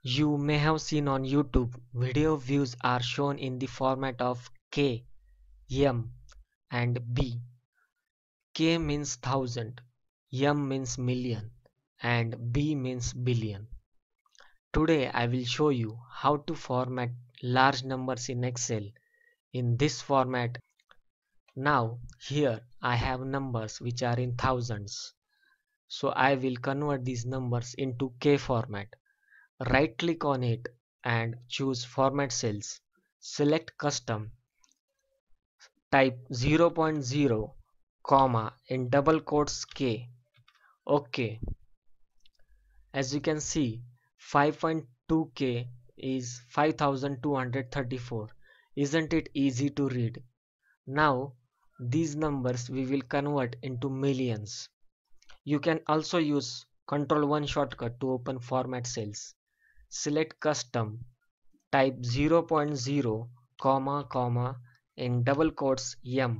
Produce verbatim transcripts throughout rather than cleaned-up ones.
You may have seen on YouTube, video views are shown in the format of K, M, and B. K means thousand, M means million, and B means billion. Today I will show you how to format large numbers in Excel in this format. Now here I have numbers which are in thousands. So I will convert these numbers into K format. Right click on it and choose Format Cells. Select Custom. Type zero point zero, comma in double quotes K. OK. As you can see, five point two K is five thousand two hundred thirty-four. Isn't it easy to read? Now these numbers we will convert into millions. You can also use control one shortcut to open Format Cells. Select Custom. Type zero point zero, comma, comma in double quotes M.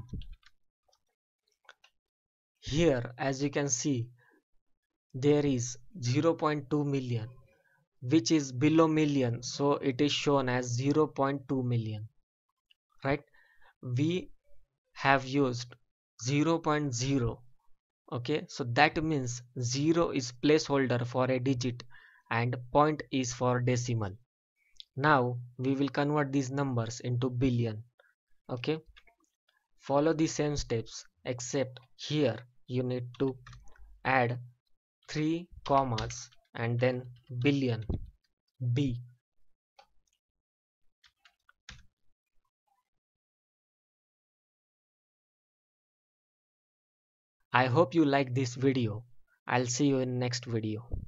Here, as you can see, there is zero point two million, which is below million, so it is shown as zero point two million, right? We have used zero point zero. Okay, so that means zero is placeholder for a digit and point is for decimal. Now we will convert these numbers into billion. Okay, follow the same steps, except here you need to add three commas and then billion, B. I hope you like this video. I'll see you in next video.